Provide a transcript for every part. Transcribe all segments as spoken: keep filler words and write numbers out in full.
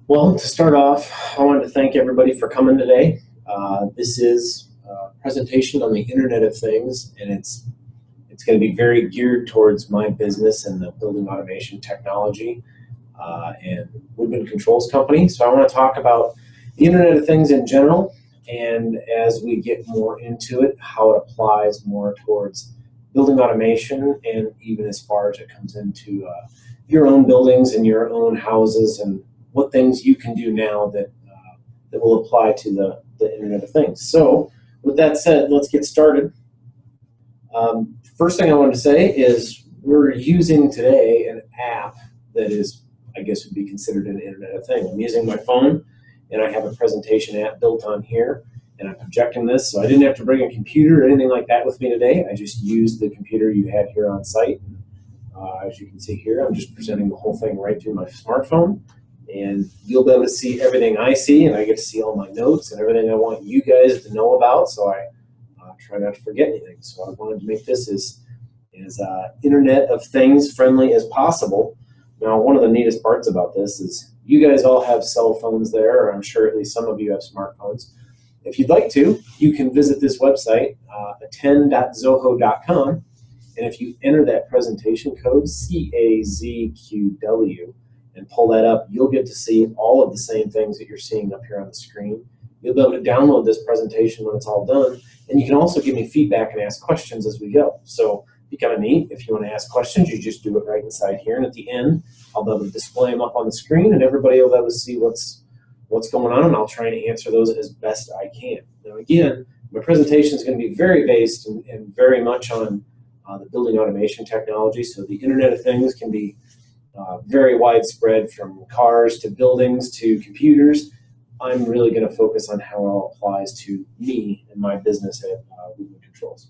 Well, to start off, I wanted to thank everybody for coming today. Uh, this is a presentation on the Internet of Things, and it's it's going to be very geared towards my business and the building automation technology uh, and Woodman Controls Company. So I want to talk about the Internet of Things in general, and as we get more into it, how it applies more towards building automation, and even as far as it comes into uh, your own buildings and your own houses, and what things you can do now that uh, that will apply to the, the Internet of Things. So with that said, let's get started. Um, first thing I want to say is we're using today an app that is, I guess, would be considered an Internet of Thing. I'm using my phone, and I have a presentation app built on here, and I'm projecting this, so I didn't have to bring a computer or anything like that with me today. I just used the computer you had here on site. Uh, as you can see here, I'm just presenting the whole thing right through my smartphone, and you'll be able to see everything I see, and I get to see all my notes and everything I want you guys to know about, so I uh, try not to forget anything. So I wanted to make this as, as uh, Internet of Things friendly as possible. Now, one of the neatest parts about this is you guys all have cell phones there, or I'm sure at least some of you have smartphones. If you'd like to, you can visit this website, uh, attend dot zoho dot com, and if you enter that presentation code, C A Z Q W, and pull that up, you'll get to see all of the same things that you're seeing up here on the screen. You'll be able to download this presentation when it's all done, and you can also give me feedback and ask questions as we go. So it'd be kind of neat. If you want to ask questions, you just do it right inside here, and at the end, I'll be able to display them up on the screen, and everybody will be able to see what's what's going on, and I'll try to answer those as best I can. Now again, my presentation is going to be very based and, and very much on uh, the building automation technology, so the Internet of Things can be Uh, very widespread, from cars to buildings to computers. I'm really going to focus on how it all applies to me and my business at uh, Woodman Controls.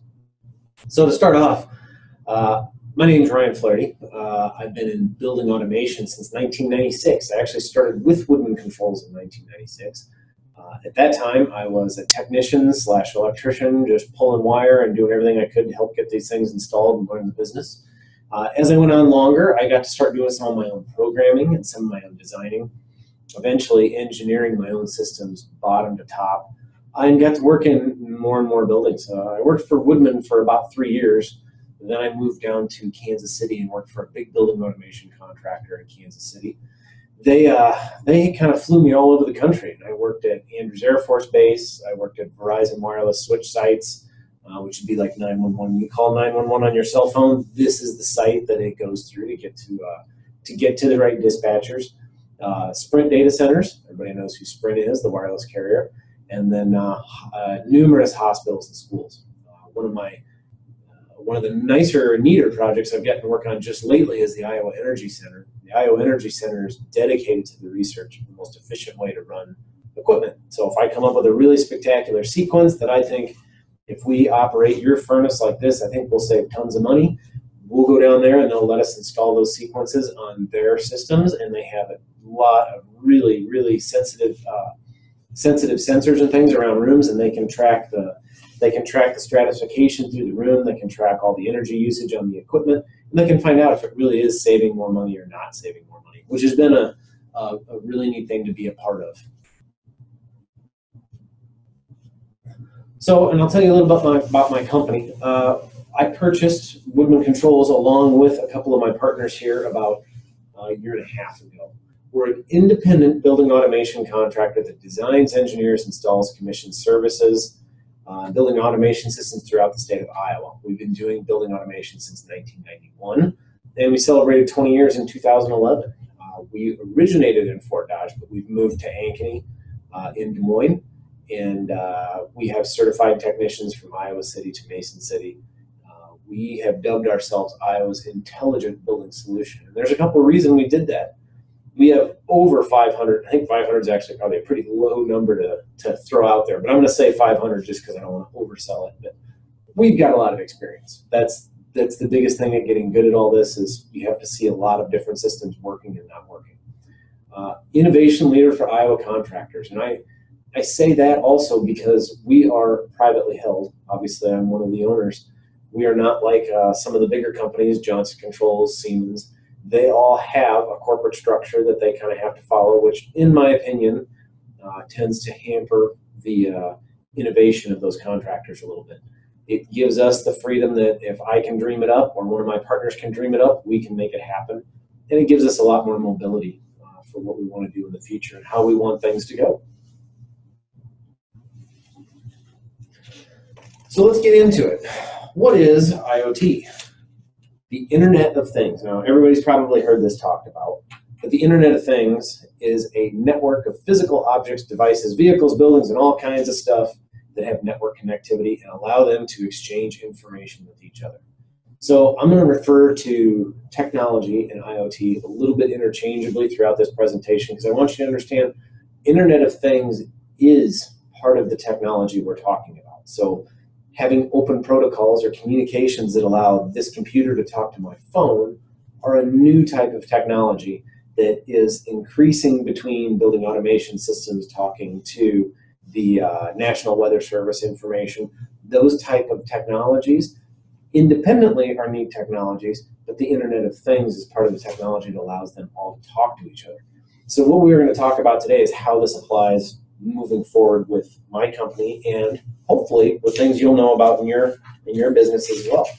So to start off, uh, my name is Ryan Flaherty. Uh, I've been in building automation since nineteen ninety-six. I actually started with Woodman Controls in nineteen ninety-six. Uh, at that time, I was a technician slash electrician, just pulling wire and doing everything I could to help get these things installed and learn the business. Uh, as I went on longer, I got to start doing some of my own programming and some of my own designing, eventually engineering my own systems bottom to top. I got to work in more and more buildings. Uh, I worked for Woodman for about three years. Then I moved down to Kansas City and worked for a big building automation contractor in Kansas City. They, uh, they kind of flew me all over the country. I worked at Andrews Air Force Base. I worked at Verizon Wireless switch sites. Uh, which would be like nine one one. You call nine one one on your cell phone, this is the site that it goes through to get to uh, to get to the right dispatchers. Uh, Sprint data centers, everybody knows who Sprint is, the wireless carrier, and then uh, uh, numerous hospitals and schools. Uh, one of my uh, one of the nicer, neater projects I've gotten to work on just lately is the Iowa Energy Center. The Iowa Energy Center is dedicated to the research of the most efficient way to run equipment. So if I come up with a really spectacular sequence that I think, if we operate your furnace like this, I think we'll save tons of money. We'll go down there and they'll let us install those sequences on their systems, and they have a lot of really, really sensitive, uh, sensitive sensors and things around rooms, and they can track the, they can track the stratification through the room. They can track all the energy usage on the equipment, and they can find out if it really is saving more money or not saving more money, which has been a, a, a really neat thing to be a part of. So, and I'll tell you a little about my, about my company. Uh, I purchased Woodman Controls along with a couple of my partners here about a year and a half ago. We're an independent building automation contractor that designs, engineers, installs, commissions services, uh, building automation systems throughout the state of Iowa. We've been doing building automation since nineteen ninety-one, and we celebrated twenty years in two thousand eleven. Uh, we originated in Fort Dodge, but we've moved to Ankeny uh, in Des Moines. And uh, we have certified technicians from Iowa City to Mason City. Uh, we have dubbed ourselves Iowa's Intelligent Building Solution. And there's a couple of reasons we did that. We have over five hundred. I think five hundred is actually probably a pretty low number to, to throw out there. But I'm going to say five hundred just because I don't want to oversell it. But we've got a lot of experience. That's, that's the biggest thing at getting good at all this, is you have to see a lot of different systems working and not working. Uh, innovation leader for Iowa contractors. And I I say that also because we are privately held. Obviously, I'm one of the owners. We are not like uh, some of the bigger companies, Johnson Controls, Siemens. they all have a corporate structure that they kind of have to follow, which in my opinion uh, tends to hamper the uh, innovation of those contractors a little bit. It gives us the freedom that if I can dream it up or one of my partners can dream it up, we can make it happen. And it gives us a lot more mobility uh, for what we want to do in the future and how we want things to go. So let's get into it. What is IoT? The Internet of Things. Now, everybody's probably heard this talked about, but the Internet of Things is a network of physical objects, devices, vehicles, buildings, and all kinds of stuff that have network connectivity and allow them to exchange information with each other. So I'm going to refer to technology and IoT a little bit interchangeably throughout this presentation because I want you to understand Internet of Things is part of the technology we're talking about. So having open protocols or communications that allow this computer to talk to my phone are a new type of technology that is increasing between building automation systems talking to the uh, National Weather Service information. Those type of technologies independently are neat technologies, but the Internet of Things is part of the technology that allows them all to talk to each other. So what we're going to talk about today is how this applies moving forward with my company and hopefully with things you'll know about in your, in your business as well.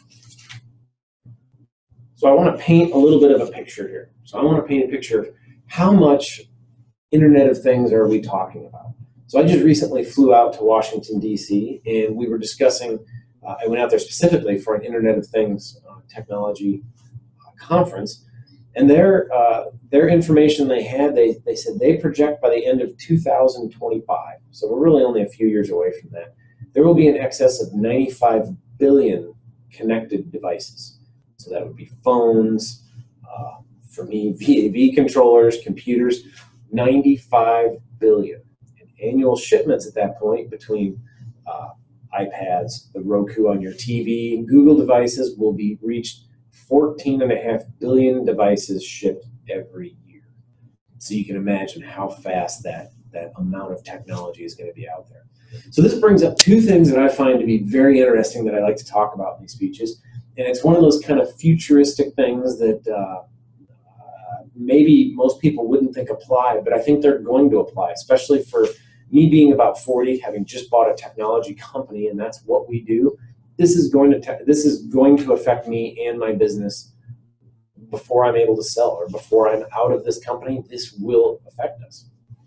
So I want to paint a little bit of a picture here. So I want to paint a picture of how much Internet of Things are we talking about. So I just recently flew out to Washington, D C, and we were discussing, uh, I went out there specifically for an Internet of Things uh, technology uh, conference, and their, uh, their information they had, they, they said they project by the end of two thousand twenty-five, so we're really only a few years away from that, there will be in excess of ninety-five billion connected devices. So that would be phones, uh, for me, V A V controllers, computers, ninety-five billion. And annual shipments at that point between uh, iPads, the Roku on your T V, Google devices will be reached fourteen and a half billion devices shipped every year. So you can imagine how fast that, that amount of technology is going to be out there. So this brings up two things that I find to be very interesting that I like to talk about in these speeches. And it's one of those kind of futuristic things that uh, uh, maybe most people wouldn't think apply, but I think they're going to apply, especially for me being about forty, having just bought a technology company, and that's what we do. This is going to this is going to affect me and my business before I'm able to sell or before I'm out of this company. This will affect us.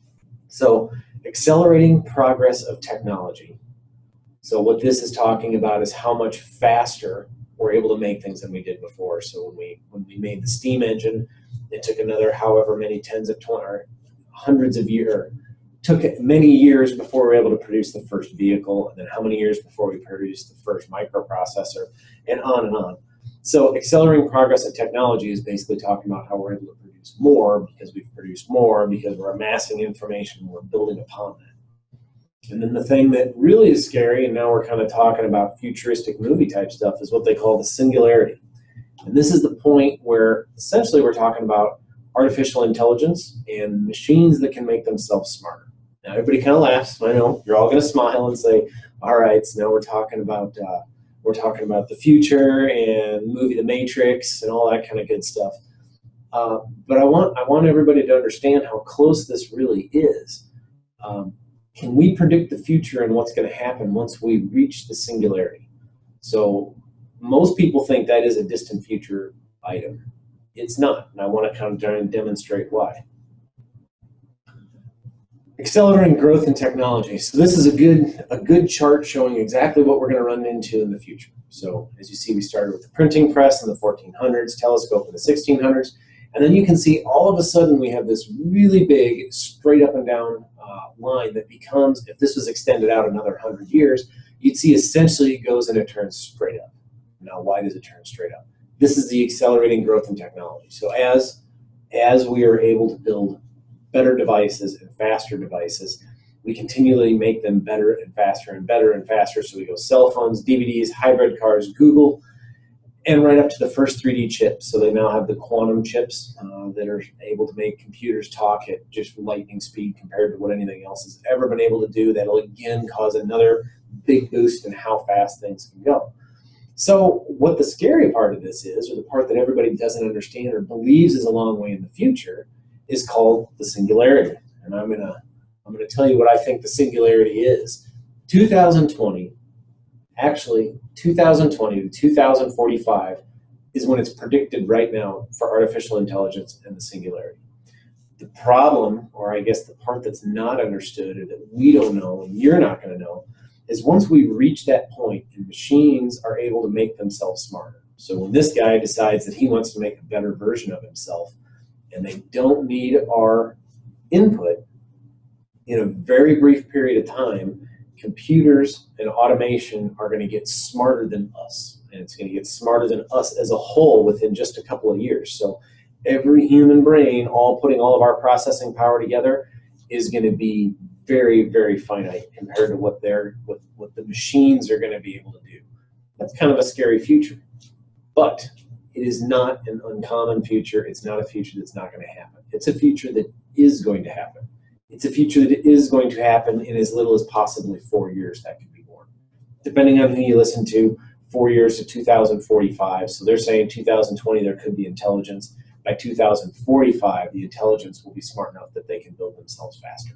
So accelerating progress of technology. So what this is talking about is how much faster we're able to make things than we did before. So when we when we made the steam engine, it took another however many tens of twenty or hundreds of years. Took many years before we were able to produce the first vehicle, and then how many years before we produced the first microprocessor, and on and on. So accelerating progress in technology is basically talking about how we're able to produce more because we've produced more, because we're amassing information and we're building upon that. And then the thing that really is scary, and now we're kind of talking about futuristic movie type stuff, is what they call the singularity. And this is the point where essentially we're talking about artificial intelligence and machines that can make themselves smarter. Now everybody kind of laughs. I know you're all going to smile and say, "All right, so now we're talking about uh, we're talking about the future and the movie The Matrix and all that kind of good stuff." Uh, but I want I want everybody to understand how close this really is. Um, can we predict the future and what's going to happen once we reach the singularity? So most people think that is a distant future item. It's not, and I want to kind of demonstrate why. Accelerating growth in technology. So this is a good, a good chart showing exactly what we're going to run into in the future. So as you see, we started with the printing press in the fourteen hundreds, telescope in the sixteen hundreds, and then you can see all of a sudden we have this really big straight up and down uh, line that becomes, if this was extended out another one hundred years, you'd see essentially it goes and it turns straight up. Now, why does it turn straight up? This is the accelerating growth in technology. So as, as we are able to build better devices and faster devices, we continually make them better and faster and better and faster. So we go cell phones, D V Ds, hybrid cars, Google, and right up to the first three D chips. So they now have the quantum chips uh, that are able to make computers talk at just lightning speed compared to what anything else has ever been able to do. That'll again cause another big boost in how fast things can go. So what the scary part of this is, or the part that everybody doesn't understand or believes is a long way in the future, is called the singularity. And I'm gonna I'm gonna tell you what I think the singularity is. two thousand twenty, actually two thousand twenty to two thousand forty-five is when it's predicted right now for artificial intelligence and the singularity. The problem, or I guess the part that's not understood or that we don't know and you're not going to know, is once we reach that point and machines are able to make themselves smarter. So when this guy decides that he wants to make a better version of himself and they don't need our input, in a very brief period of time, computers and automation are going to get smarter than us. And it's going to get smarter than us as a whole within just a couple of years. So every human brain, all putting all of our processing power together, is going to be very, very finite compared to what they're, what, what the machines are going to be able to do. That's kind of a scary future. But it is not an uncommon future. It's not a future that's not going to happen. It's a future that is going to happen. It's a future that is going to happen in as little as possibly four years. That could be more. Depending on who you listen to, four years to two thousand forty-five. So they're saying two thousand twenty there could be intelligence. By two thousand forty-five, the intelligence will be smart enough that they can build themselves faster.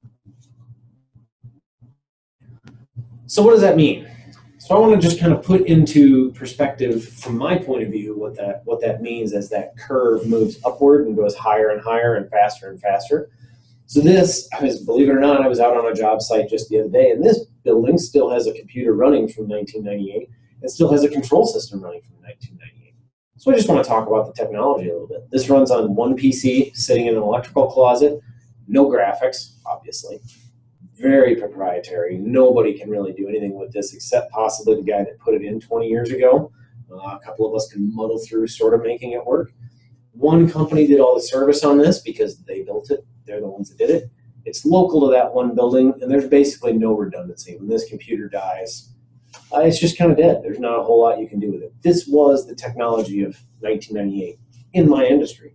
So what does that mean? So I want to just kind of put into perspective, from my point of view, what that, what that means as that curve moves upward and goes higher and higher and faster and faster. So this, I was, believe it or not, I was out on a job site just the other day, and this building still has a computer running from nineteen ninety-eight. It still has a control system running from nineteen ninety-eight. So I just want to talk about the technology a little bit. This runs on one P C sitting in an electrical closet, no graphics, obviously. Very proprietary. Nobody can really do anything with this except possibly the guy that put it in twenty years ago. Uh, a couple of us can muddle through sort of making it work. One company did all the service on this because they built it. They're the ones that did it. It's local to that one building, and there's basically no redundancy. When this computer dies, uh, it's just kind of dead. There's not a whole lot you can do with it. This was the technology of nineteen ninety-eight in my industry.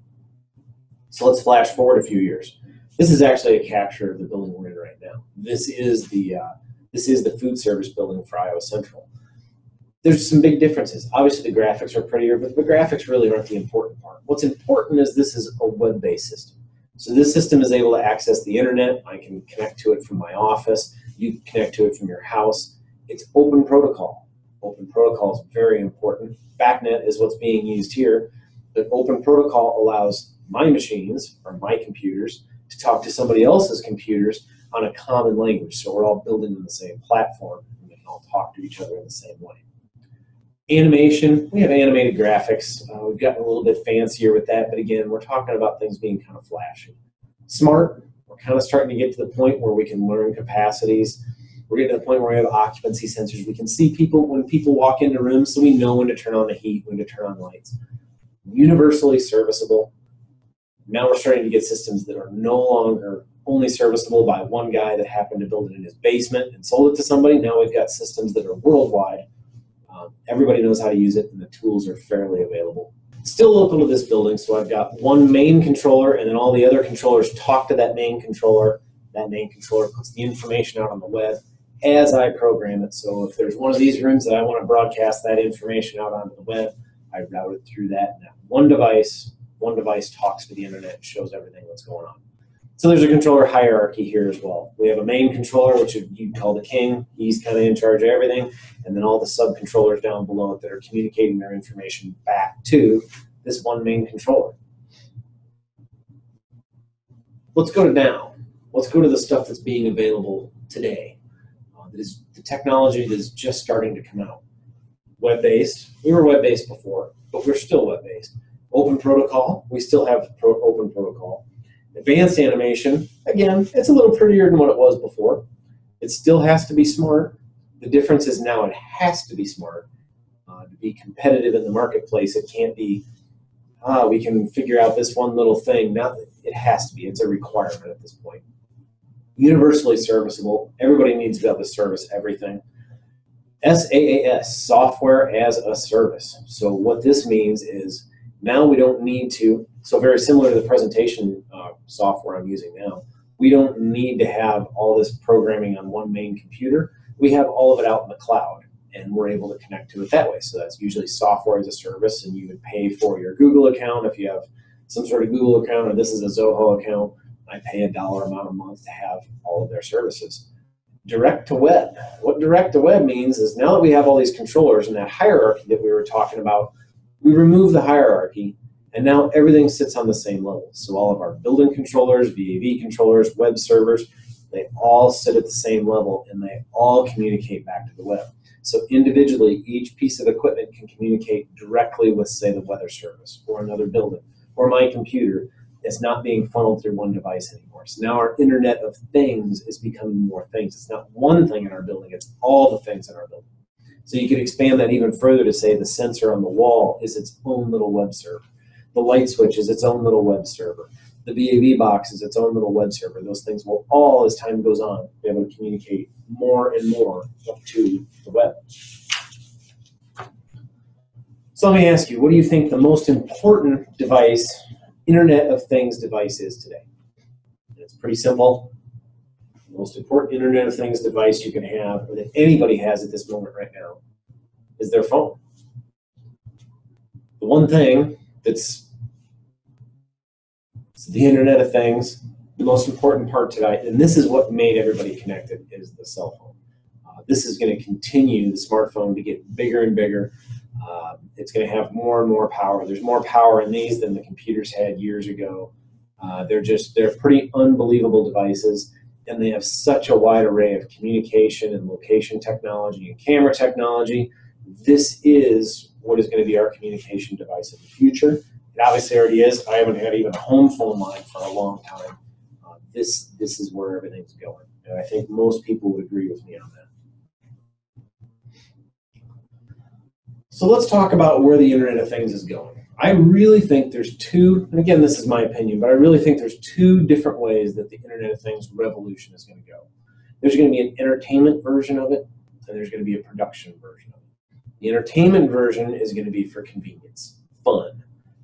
So let's flash forward a few years. This is actually a capture of the building we're in right now. This is the uh, this is the food service building for Iowa Central. There's some big differences. Obviously, the graphics are prettier, but the graphics really aren't the important part. What's important is this is a web-based system. So this system is able to access the internet. I can connect to it from my office. You can connect to it from your house. It's open protocol. Open protocol is very important. BACnet is what's being used here, but open protocol allows my machines or my computers to talk to somebody else's computers on a common language. So we're all building on the same platform and we can all talk to each other in the same way. Animation, we have animated graphics. Uh, we've gotten a little bit fancier with that, but again, we're talking about things being kind of flashy. Smart, we're kind of starting to get to the point where we can learn capacities. We're getting to the point where we have occupancy sensors. We can see people when people walk into rooms, so we know when to turn on the heat, when to turn on lights. Universally serviceable. Now we're starting to get systems that are no longer only serviceable by one guy that happened to build it in his basement and sold it to somebody. Now we've got systems that are worldwide. Um, everybody knows how to use it, and the tools are fairly available. Still local to this building, so I've got one main controller, and then all the other controllers talk to that main controller. That main controller puts the information out on the web as I program it. So if there's one of these rooms that I want to broadcast that information out onto the web, I route it through that. Now, one device, one device talks to the internet and shows everything that's going on. So there's a controller hierarchy here as well. We have a main controller, which you'd call the king. He's kind of in charge of everything. And then all the sub-controllers down below it that are communicating their information back to this one main controller. Let's go to now. Let's go to the stuff that's being available today. Uh, that is the technology that is just starting to come out. Web-based. We were web-based before, but we're still web-based. Open protocol. We still have pro open protocol. Advanced animation, again, it's a little prettier than what it was before. It still has to be smart. The difference is now it has to be smart. Uh, to be competitive in the marketplace, it can't be, ah, we can figure out this one little thing. Now, it has to be. It's a requirement at this point. Universally serviceable. Everybody needs to be able to service everything. S A A S, Software as a Service. So what this means is now we don't need to, so very similar to the presentation uh, software I'm using now, we don't need to have all this programming on one main computer. We have all of it out in the cloud. and we're able to connect to it that way. So that's usually software as a service, and you would pay for your Google account if you have some sort of Google account, or this is a Zoho account. I pay a dollar amount a month to have all of their services. Direct to web. What direct to web means is now that we have all these controllers and that hierarchy that we were talking about, we remove the hierarchy, and now everything sits on the same level. So all of our building controllers, V A V controllers, web servers, they all sit at the same level, and they all communicate back to the web. So individually, each piece of equipment can communicate directly with, say, the weather service or another building or my computer. It's not being funneled through one device anymore. So now our Internet of Things is becoming more things. It's not one thing in our building, it's all the things in our building. So you could expand that even further to say the sensor on the wall is its own little web server. The light switch is its own little web server. The V A V box is its own little web server. Those things will all, as time goes on, be able to communicate more and more up to the web. So let me ask you, what do you think the most important device, Internet of Things device is today? It's pretty simple. The most important Internet of Things device you can have, or that anybody has at this moment right now, is their phone. The one thing that's the Internet of Things, the most important part today, and this is what made everybody connected, is the cell phone. Uh, this is going to continue, the smartphone, to get bigger and bigger. Uh, it's going to have more and more power. There's more power in these than the computers had years ago. Uh, they're just, they're pretty unbelievable devices, and they have such a wide array of communication and location technology and camera technology. This is what is going to be our communication device in the future. It obviously already is. I haven't had even a home phone line for a long time. Uh, this, this is where everything's going, and I think most people would agree with me on that. So let's talk about where the Internet of Things is going. I really think there's two, and again, this is my opinion, but I really think there's two different ways that the Internet of Things revolution is going to go. There's going to be an entertainment version of it, and there's going to be a production version of it. The entertainment version is going to be for convenience, fun,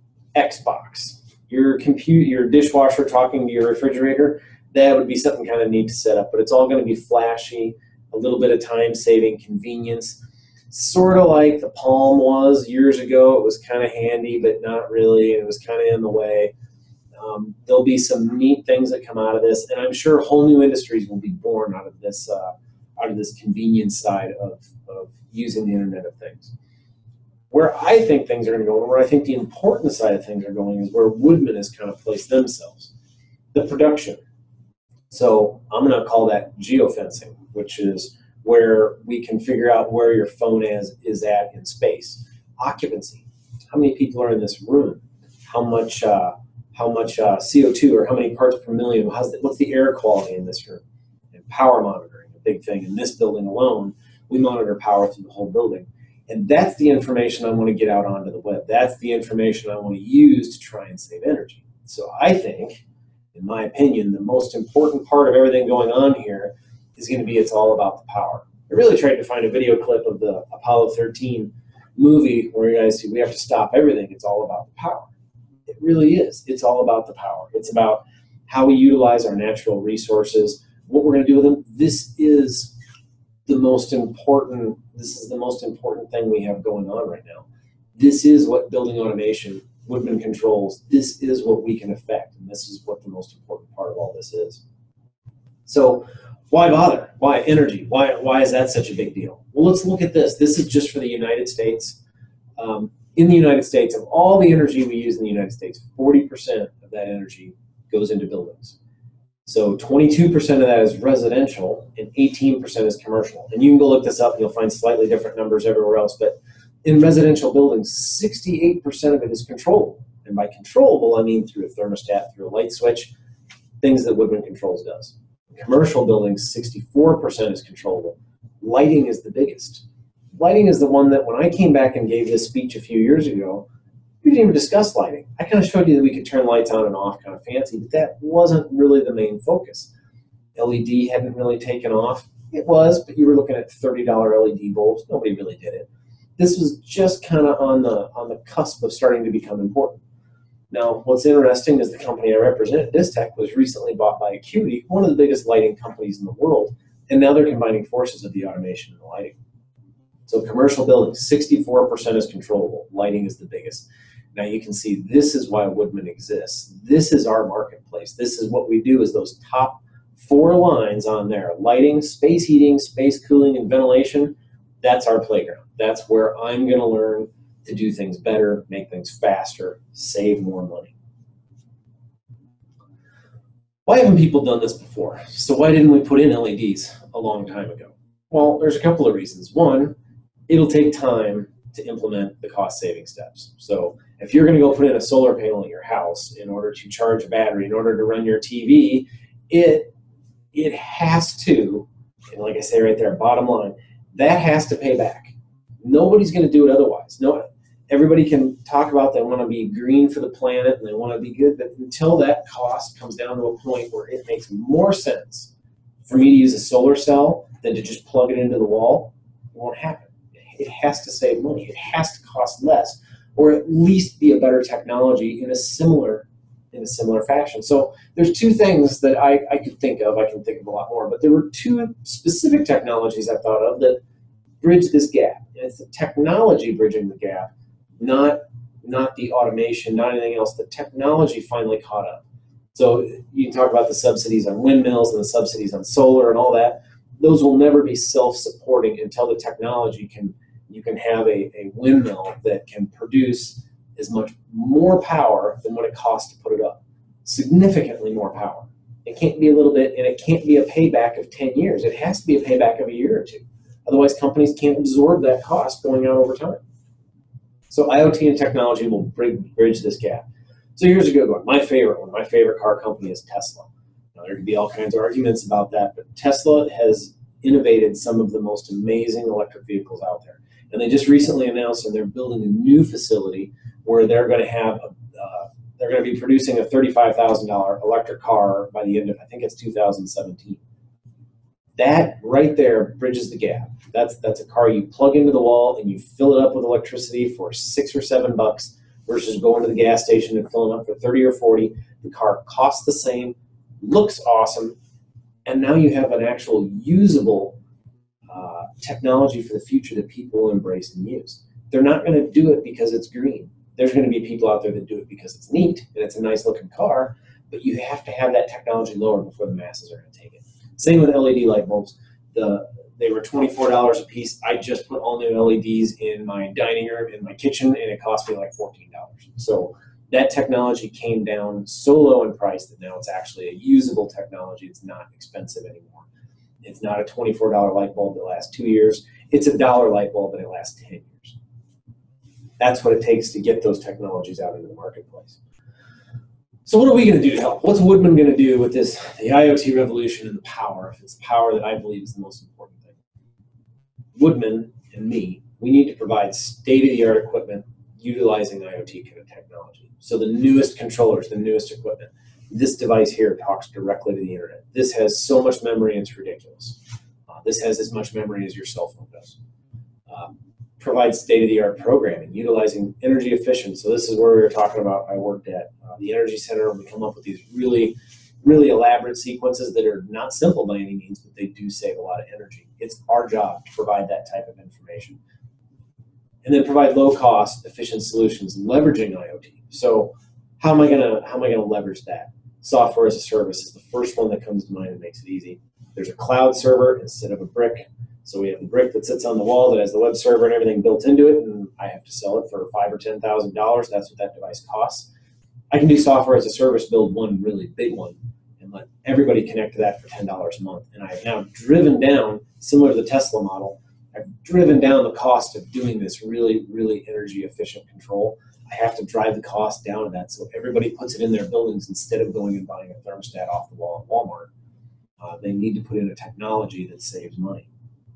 Xbox, your computer, your dishwasher talking to your refrigerator. That would be something kind of neat to set up, but it's all going to be flashy, a little bit of time saving, convenience. Sort of like the Palm was years ago. It was kind of handy, but not really. It was kind of in the way. Um, there'll be some neat things that come out of this, and I'm sure whole new industries will be born out of this, uh, out of this convenience side of, of using the Internet of Things. Where I think things are going to go, and where I think the important side of things are going, is where Woodman has kind of placed themselves, the production. So I'm going to call that geofencing, which is where we can figure out where your phone is, is at in space. Occupancy, how many people are in this room? How much, uh, how much uh, C O two, or how many parts per million? How's the, what's the air quality in this room? And power monitoring, a big thing. In this building alone, we monitor power through the whole building. And that's the information I want to get out onto the web. That's the information I want to use to try and save energy. So I think, in my opinion, the most important part of everything going on here is going to be it's all about the power. I really tried to find a video clip of the Apollo thirteen movie where you guys see we have to stop everything. It's all about the power. It really is. It's all about the power. It's about how we utilize our natural resources, what we're going to do with them. This is the most important, this is the most important thing we have going on right now. This is what building automation, Woodman controls, this is what we can affect, and this is what the most important part of all this is. So why bother? Why energy? Why, why is that such a big deal? Well, let's look at this. This is just for the United States. Um, in the United States, of all the energy we use in the United States, forty percent of that energy goes into buildings. So twenty-two percent of that is residential and eighteen percent is commercial. And you can go look this up and you'll find slightly different numbers everywhere else. But in residential buildings, sixty-eight percent of it is controllable. And by controllable, I mean through a thermostat, through a light switch, things that Woodman Controls does. In commercial buildings, sixty-four percent is controllable. Lighting is the biggest. Lighting is the one that when I came back and gave this speech a few years ago, we didn't even discuss lighting. I kind of showed you that we could turn lights on and off kind of fancy, but that wasn't really the main focus. L E D hadn't really taken off. It was, but you were looking at thirty dollar L E D bulbs. Nobody really did it. This was just kind of on the, on the cusp of starting to become important. Now, what's interesting is the company I represent, Distech, was recently bought by Acuity, one of the biggest lighting companies in the world, and now they're combining forces of the automation and the lighting. So commercial buildings, sixty-four percent is controllable. Lighting is the biggest. Now you can see this is why Woodman exists. This is our marketplace. This is what we do, is those top four lines on there. Lighting, space heating, space cooling, and ventilation. That's our playground. That's where I'm going to learn to do things better, make things faster, save more money. Why haven't people done this before? So why didn't we put in L E Ds a long time ago? Well, there's a couple of reasons. One, it'll take time to implement the cost saving steps. So if you're going to go put in a solar panel at your house in order to charge a battery, in order to run your T V, it, it has to, and like I say right there, bottom line, that has to pay back. Nobody's going to do it otherwise. No, everybody can talk about they want to be green for the planet and they want to be good, but until that cost comes down to a point where it makes more sense for me to use a solar cell than to just plug it into the wall, it won't happen. It has to save money. It has to cost less, or at least be a better technology in a similar in a similar fashion. So there's two things that I, I could think of. I can think of a lot more, but there were two specific technologies I thought of that bridge this gap. And it's the technology bridging the gap, not, not the automation, not anything else. The technology finally caught up. So you can talk about the subsidies on windmills and the subsidies on solar and all that. Those will never be self-supporting until the technology can, you can have a, a windmill that can produce as much more power than what it costs to put it up. Significantly more power. It can't be a little bit, and it can't be a payback of ten years. It has to be a payback of a year or two. Otherwise, companies can't absorb that cost going out over time. So IoT and technology will bridge this gap. So here's a good one. My favorite one, my favorite car company is Tesla. Now, there could be all kinds of arguments about that, but Tesla has innovated some of the most amazing electric vehicles out there. And they just recently announced that they're building a new facility where they're going to have, a, uh, they're going to be producing a thirty-five thousand dollar electric car by the end of, I think it's two thousand seventeen. That right there bridges the gap. That's, that's a car you plug into the wall and you fill it up with electricity for six or seven bucks versus going to the gas station and filling up for thirty or forty. The car costs the same, looks awesome, and now you have an actual usable uh, technology for the future that people will embrace and use. They're not going to do it because it's green. There's going to be people out there that do it because it's neat and it's a nice looking car, but you have to have that technology lower before the masses are going to take it. Same with L E D light bulbs. The, they were twenty-four dollars a piece. I just put all new L E Ds in my dining room, in my kitchen, and it cost me like fourteen dollars. So that technology came down so low in price that now it's actually a usable technology. It's not expensive anymore. It's not a twenty-four dollar light bulb that lasts two years. It's a dollar light bulb and it lasts ten years. That's what it takes to get those technologies out into the marketplace. So what are we going to do to help? What's Woodman going to do with this, the IoT revolution and the power? It's the power that I believe is the most important thing. Woodman and me, we need to provide state-of-the-art equipment utilizing IoT kind of technology. So the newest controllers, the newest equipment. This device here talks directly to the internet. This has so much memory, it's ridiculous. Uh, this has as much memory as your cell phone does. Um, provide state-of-the-art programming, utilizing energy efficient. So this is where we were talking about, I worked at uh, the Energy Center. We come up with these really, really elaborate sequences that are not simple by any means, but they do save a lot of energy. It's our job to provide that type of information. And then provide low-cost, efficient solutions leveraging IoT. So how am I gonna how am I gonna leverage that? Software as a service is the first one that comes to mind and makes it easy. There's a cloud server instead of a brick. So we have the brick that sits on the wall that has the web server and everything built into it, and I have to sell it for five or ten thousand dollars. That's what that device costs. I can do software as a service, build one really big one, and let everybody connect to that for ten dollars a month. And I have now driven down, similar to the Tesla model, I've driven down the cost of doing this really, really energy efficient control. I have to drive the cost down to that, so everybody puts it in their buildings instead of going and buying a thermostat off the wall at Walmart. Uh, they need to put in a technology that saves money.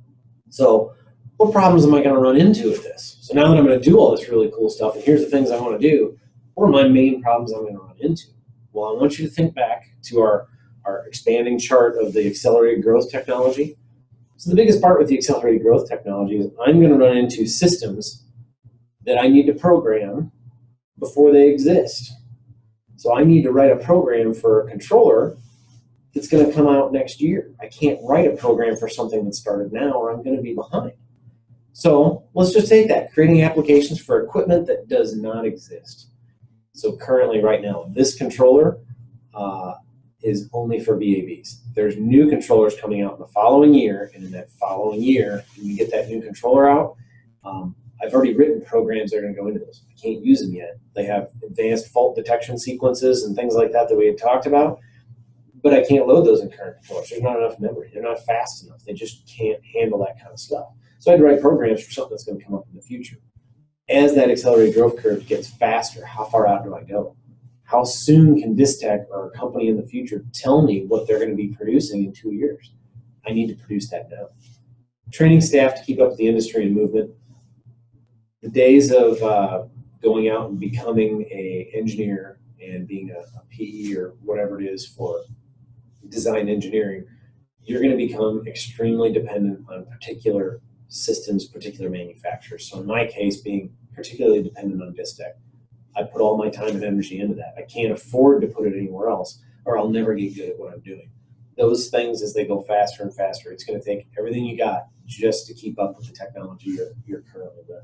So what problems am I going to run into with this? So now that I'm going to do all this really cool stuff, and here's the things I want to do, what are my main problems I'm going to run into? Well, I want you to think back to our, our expanding chart of the accelerated growth technology. So the biggest part with the accelerated growth technology is I'm going to run into systems that I need to program before they exist. So I need to write a program for a controller that's going to come out next year. I can't write a program for something that started now or I'm going to be behind. So let's just take that, creating applications for equipment that does not exist. So currently right now, this controller uh, is only for V A Vs. There's new controllers coming out in the following year, and in that following year, when you get that new controller out, um, I've already written programs that are going to go into those. I can't use them yet. They have advanced fault detection sequences and things like that that we had talked about, but I can't load those in current controllers. There's not enough memory. They're not fast enough. They just can't handle that kind of stuff. So I had to write programs for something that's going to come up in the future. As that accelerated growth curve gets faster, how far out do I go? How soon can Distech or a company in the future tell me what they're going to be producing in two years? I need to produce that now. Training staff to keep up with the industry and movement. The days of uh, going out and becoming an engineer and being a, a P E or whatever it is for design engineering, you're going to become extremely dependent on particular systems, particular manufacturers. So in my case, being particularly dependent on Distech, I put all my time and energy into that. I can't afford to put it anywhere else, or I'll never get good at what I'm doing. Those things, as they go faster and faster, it's going to take everything you got just to keep up with the technology you're, you're currently with.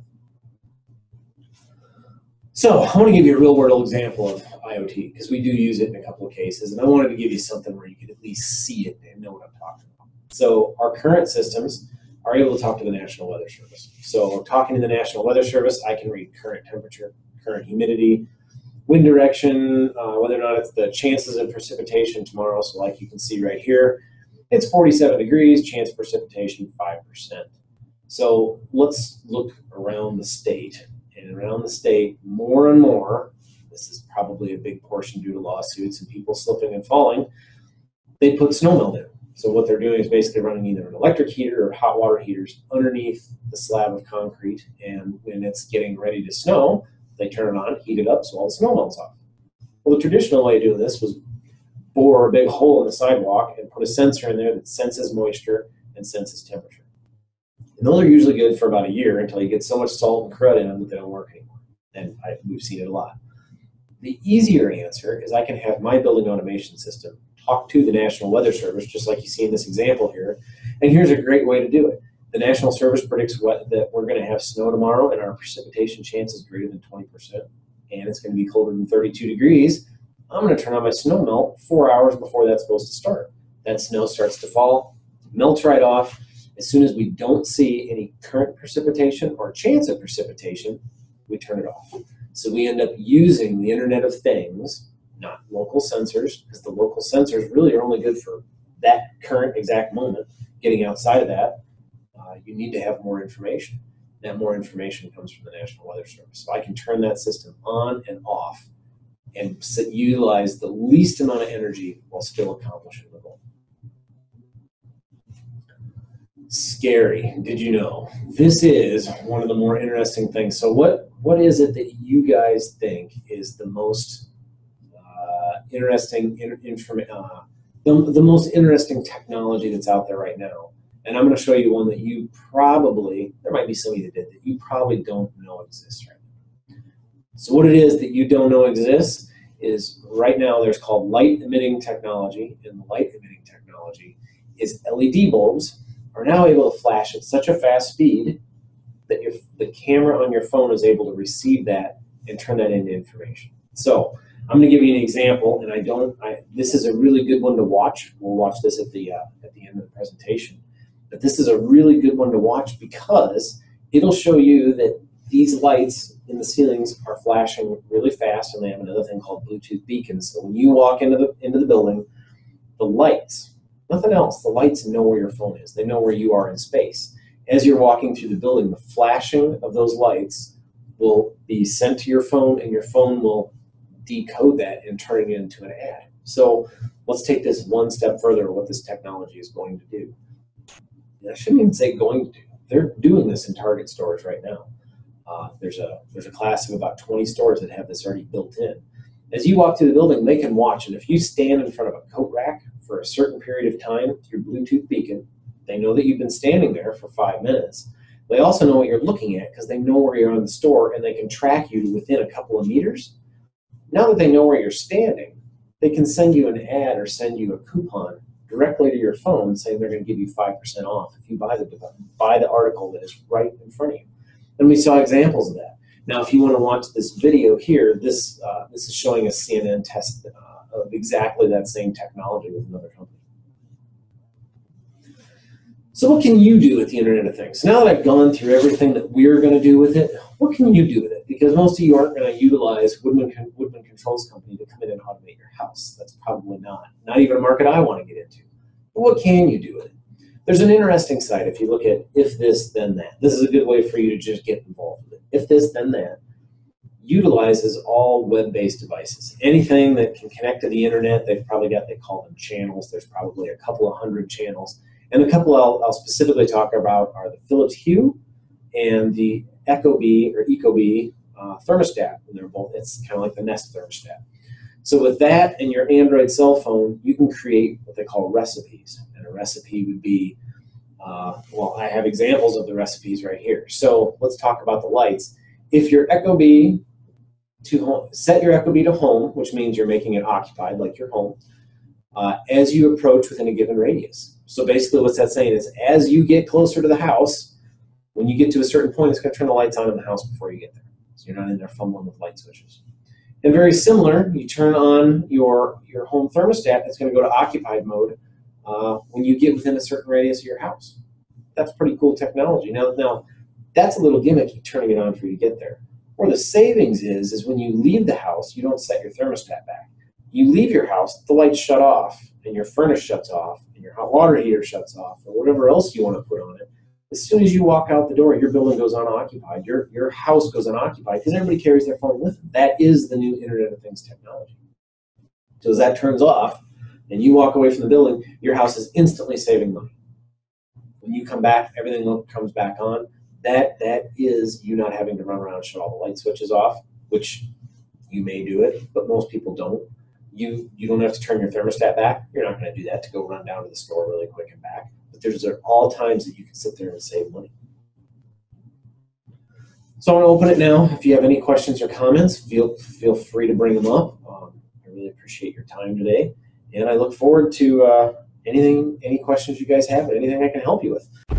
So I want to give you a real world example of IoT, because we do use it in a couple of cases, and I wanted to give you something where you could at least see it and know what I'm talking about. So our current systems are able to talk to the National Weather Service. So talking to the National Weather Service, I can read current temperature, current humidity, wind direction, uh, whether or not it's the chances of precipitation tomorrow. So like you can see right here, it's forty-seven degrees, chance of precipitation five percent. So let's look around the state. And around the state, more and more, this is probably a big portion due to lawsuits and people slipping and falling, they put snow melt in. So what they're doing is basically running either an electric heater or hot water heaters underneath the slab of concrete, and when it's getting ready to snow, they turn it on, heat it up, so all the snow melts off. Well, the traditional way of doing this was bore a big hole in the sidewalk and put a sensor in there that senses moisture and senses temperature. And those are usually good for about a year until you get so much salt and crud in them that they don't work anymore. And I, we've seen it a lot. The easier answer is I can have my building automation system talk to the National Weather Service, just like you see in this example here. And here's a great way to do it. The National Service predicts what, that we're going to have snow tomorrow, and our precipitation chance is greater than twenty percent. And it's going to be colder than thirty-two degrees. I'm going to turn on my snow melt four hours before that's supposed to start. That snow starts to fall, melts right off. As soon as we don't see any current precipitation or chance of precipitation, we turn it off. So we end up using the Internet of Things, not local sensors, because the local sensors really are only good for that current exact moment. Getting outside of that, uh, you need to have more information. That more information comes from the National Weather Service. So I can turn that system on and off and utilize the least amount of energy while still accomplishing the goal. Scary, did you know? This is one of the more interesting things. So what, what is it that you guys think is the most uh, interesting, inform uh, the, the most interesting technology that's out there right now? And I'm going to show you one that you probably, there might be some of you that did, that you probably don't know exists right now. So what it is that you don't know exists is right now there's called light emitting technology, and the light emitting technology is L E D bulbs are now able to flash at such a fast speed that if the camera on your phone is able to receive that and turn that into information. So I'm going to give you an example, and I don't. I, this is a really good one to watch. We'll watch this at the uh, at the end of the presentation. But this is a really good one to watch because it'll show you that these lights in the ceilings are flashing really fast, and they have another thing called Bluetooth beacons. So when you walk into the into the building, the lights. Nothing else. The lights know where your phone is. They know where you are in space. As you're walking through the building, the flashing of those lights will be sent to your phone, and your phone will decode that and turn it into an ad. So let's take this one step further, what this technology is going to do. And I shouldn't even say going to do. They're doing this in Target stores right now. Uh, there's a there's a class of about twenty stores that have this already built in. As you walk through the building, they can watch, and if you stand in front of a coat rack for a certain period of time through Bluetooth beacon, they know that you've been standing there for five minutes. They also know what you're looking at because they know where you're in the store, and they can track you to within a couple of meters. Now that they know where you're standing, they can send you an ad or send you a coupon directly to your phone saying they're going to give you five percent off if you buy the, buy the article that is right in front of you. And we saw examples of that. Now, if you want to watch this video here, this, uh, this is showing a C N N test uh, of exactly that same technology with another company. So what can you do with the Internet of Things? Now that I've gone through everything that we're going to do with it, what can you do with it? Because most of you aren't going to utilize Woodman, Woodman Controls Company to come in and automate your house. That's probably not. Not even a market I want to get into. But what can you do with it? There's an interesting site if you look at if this, then that. This is a good way for you to just get involved with it. If this, then that utilizes all web-based devices. Anything that can connect to the Internet, they've probably got, they call them channels. There's probably a couple of hundred channels. And the couple I'll, I'll specifically talk about are the Philips Hue and the Ecobee or Ecobee uh, thermostat. And they're both, it's kind of like the Nest thermostat. So with that and your Android cell phone, you can create what they call recipes. And a recipe would be, uh, well, I have examples of the recipes right here. So let's talk about the lights. If your Ecobee to home, set your Ecobee to home, which means you're making it occupied like your home, uh, as you approach within a given radius. So basically what's that saying is as you get closer to the house, when you get to a certain point, it's going to turn the lights on in the house before you get there. So you're not in there fumbling with light switches. And very similar, you turn on your, your home thermostat, it's going to go to occupied mode uh, when you get within a certain radius of your house. That's pretty cool technology. Now, now that's a little gimmicky, turning it on for you to get there. Where the savings is, is when you leave the house, you don't set your thermostat back. You leave your house, the lights shut off, and your furnace shuts off, and your hot water heater shuts off, or whatever else you want to put on it. As soon as you walk out the door, your building goes unoccupied. Your, your house goes unoccupied because everybody carries their phone with them. That is the new Internet of Things technology. So as that turns off and you walk away from the building, your house is instantly saving money. When you come back, everything comes back on. That, that is you not having to run around and shut all the light switches off, which you may do it, but most people don't. You, you don't have to turn your thermostat back. You're not going to do that to go run down to the store really quick and back. But there's all times that you can sit there and save money. So I want to open it now. If you have any questions or comments, feel, feel free to bring them up. Um, I really appreciate your time today. And I look forward to uh, anything, any questions you guys have, anything I can help you with.